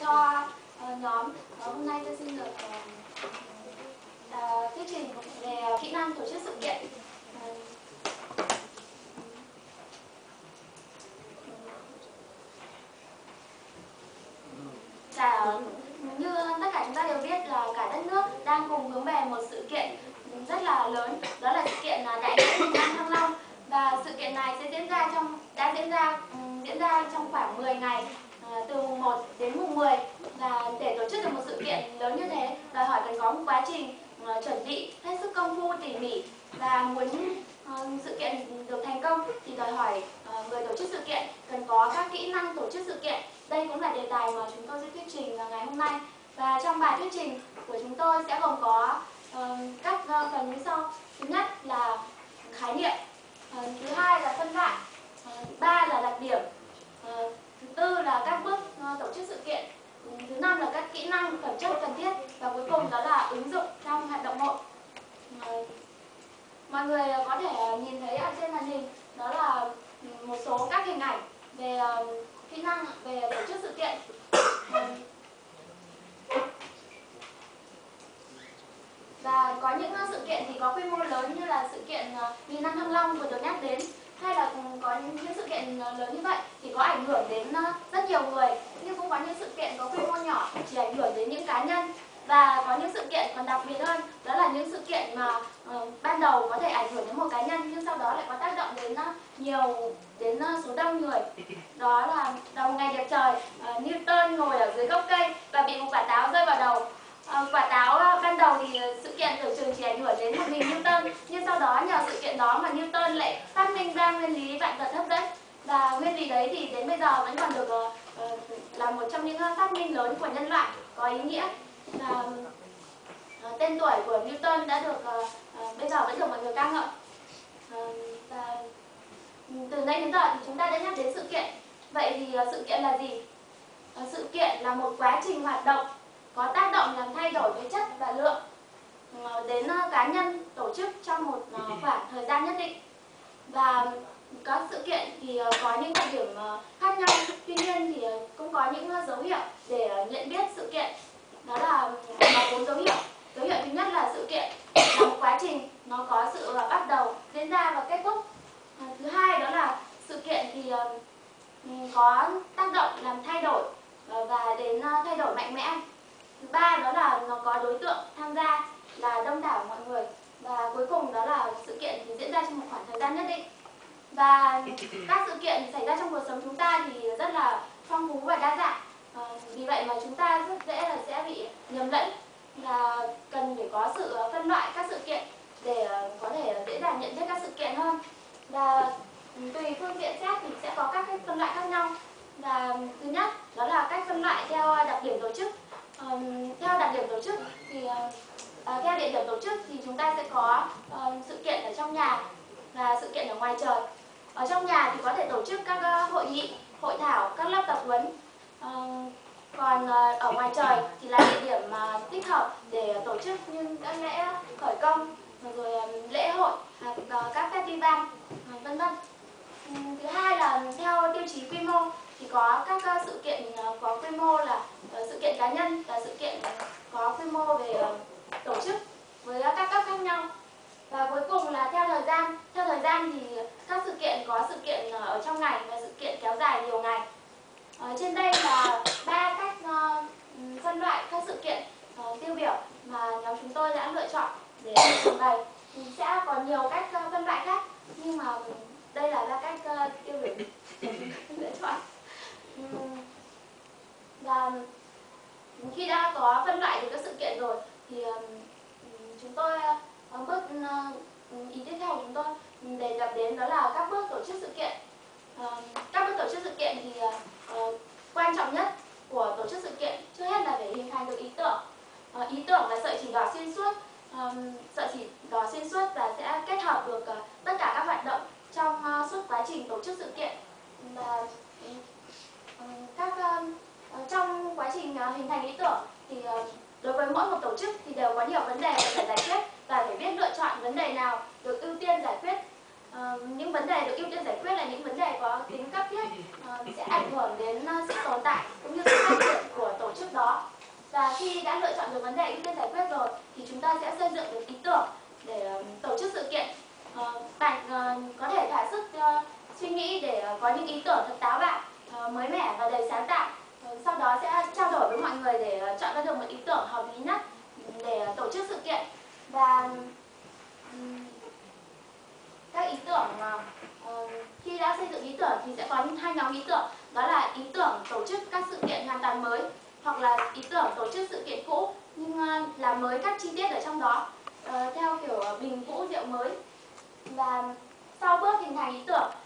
cho nhóm. Hôm nay tôi xin được thuyết trình về kỹ năng tổ chức sự kiện. Như tất cả chúng ta đều biết là cả đất nước đang cùng hướng về một sự kiện rất là lớn, đó là sự kiện Đại lễ Thăng Long Thăng Long. Và sự kiện này sẽ diễn ra trong khoảng 10 ngày, từ mùng 1 đến mùng 10. Và để tổ chức được một sự kiện lớn như thế, đòi hỏi cần có một quá trình chuẩn bị hết sức công phu tỉ mỉ. Và muốn sự kiện được thành công thì đòi hỏi người tổ chức sự kiện cần có các kỹ năng tổ chức sự kiện. Đây cũng là đề tài mà chúng tôi sẽ thuyết trình ngày hôm nay. Và trong bài thuyết trình của chúng tôi sẽ gồm có các phần như sau. Thứ nhất là khái niệm, thứ hai là phân loại, thứ ba là đặc điểm, thứ tư là các bước tổ chức sự kiện, thứ năm là các kỹ năng phẩm chất cần thiết, và cuối cùng đó là ứng dụng trong hoạt động hội. Mọi người có thể nhìn thấy ở trên màn hình đó là một số các hình ảnh về kỹ năng về tổ chức sự kiện. Và có những sự kiện thì có quy mô lớn như là sự kiện Nghìn Năm Thăng Long vừa được nhắc đến, hay là có những sự kiện lớn như vậy thì có ảnh hưởng đến rất nhiều người, nhưng cũng có những sự kiện có quy mô nhỏ chỉ ảnh hưởng đến những cá nhân. Và có những sự kiện còn đặc biệt hơn, đó là những sự kiện mà ban đầu có thể ảnh hưởng đến một cá nhân nhưng sau đó lại có tác động đến số đông người. Đó là vào một ngày đẹp trời, Newton ngồi ở dưới gốc cây và bị một quả táo rơi vào đầu. Quả táo ban đầu thì sự kiện tưởng chừng chỉ ảnh hưởng đến một mình Newton, nhưng sau đó nhờ sự kiện đó mà Newton lại phát minh ra nguyên lý vạn vật hấp dẫn. Và nguyên lý đấy thì đến bây giờ vẫn còn được là một trong những phát minh lớn của nhân loại, có ý nghĩa. Và tên tuổi của Newton đã được bây giờ vẫn được mọi người ca ngợi. Và từ nay đến giờ thì chúng ta đã nhắc đến sự kiện. Vậy thì sự kiện là gì? Sự kiện là một quá trình hoạt động có tác động làm thay đổi về chất và lượng đến cá nhân, tổ chức trong một khoảng thời gian nhất định. Và các sự kiện thì có những đặc điểm khác nhau, tuy nhiên thì cũng có những dấu hiệu để nhận biết sự kiện. Đó là có 4 dấu hiệu. Dấu hiệu thứ nhất là sự kiện là một quá trình, nó có sự bắt đầu, diễn ra và kết thúc. Thứ hai đó là sự kiện thì có tác động làm thay đổi và đến thay đổi mạnh mẽ. Thứ ba đó là nó có đối tượng tham gia là đông đảo mọi người. Và cuối cùng đó là sự kiện thì diễn ra trong một khoảng thời gian nhất định. Và các sự kiện xảy ra trong cuộc sống chúng ta thì rất là phong phú và đa dạng. Vì vậy mà chúng ta rất dễ là sẽ bị nhầm lẫn, và cần phải có sự phân loại các sự kiện để có thể dễ dàng nhận biết các sự kiện hơn. Và tùy phương tiện xét thì sẽ có các phân loại khác nhau. Và thứ nhất đó là cách phân loại theo đặc điểm tổ chức. Theo đặc điểm tổ chức thì theo địa điểm tổ chức thì chúng ta sẽ có sự kiện ở trong nhà và sự kiện ở ngoài trời. Ở trong nhà thì có thể tổ chức các hội nghị, hội thảo, các lớp tập huấn. Còn ở ngoài trời thì là địa điểm thích hợp để tổ chức như các lễ khởi công, rồi lễ hội, các festival, vân vân. Thứ hai là theo tiêu chí quy mô thì có các sự kiện có quy mô là sự kiện cá nhân và sự kiện có quy mô về tổ chức với các cấp khác nhau. Và cuối cùng là theo thời gian. Theo thời gian thì các sự kiện có sự kiện ở trong ngày và sự kiện kéo dài nhiều ngày. Trên đây là 3 cách phân loại các sự kiện tiêu biểu mà nhóm chúng tôi đã lựa chọn để trình bày. Sẽ có nhiều cách phân loại khác, nhưng mà đây là 3 cách tiêu biểu lựa chọn. Và khi đã có phân loại được các sự kiện rồi thì chúng tôi bước ý tiếp theo của chúng tôi đề cập đến đó là các bước tổ chức sự kiện. Các bước tổ chức sự kiện thì quan trọng nhất của tổ chức sự kiện trước hết là phải hình thành được ý tưởng. Ý tưởng là sợi chỉ đỏ xuyên suốt, và sẽ kết hợp được tất cả các hoạt động trong suốt quá trình tổ chức sự kiện. Và trong quá trình hình thành ý tưởng thì đối với mỗi một tổ chức thì đều có nhiều vấn đề phải giải quyết, và phải biết lựa chọn vấn đề nào được ưu tiên giải quyết. Những vấn đề được ưu tiên giải quyết là những vấn đề có tính cấp thiết, sẽ ảnh hưởng đến sự tồn tại cũng như sự phát triển của tổ chức suy nghĩ để có những ý tưởng thật táo bạo, mới mẻ và đầy sáng tạo. Sau đó sẽ trao đổi với mọi người để chọn ra được một ý tưởng hợp lý nhất để tổ chức sự kiện. Và các ý tưởng khi đã xây dựng ý tưởng thì sẽ có hai nhóm ý tưởng, đó là ý tưởng tổ chức các sự kiện hoàn toàn mới, hoặc là ý tưởng tổ chức sự kiện cũ nhưng làm mới các chi tiết ở trong đó theo kiểu bình cũ rượu mới. Và sau bước hình thành ý tưởng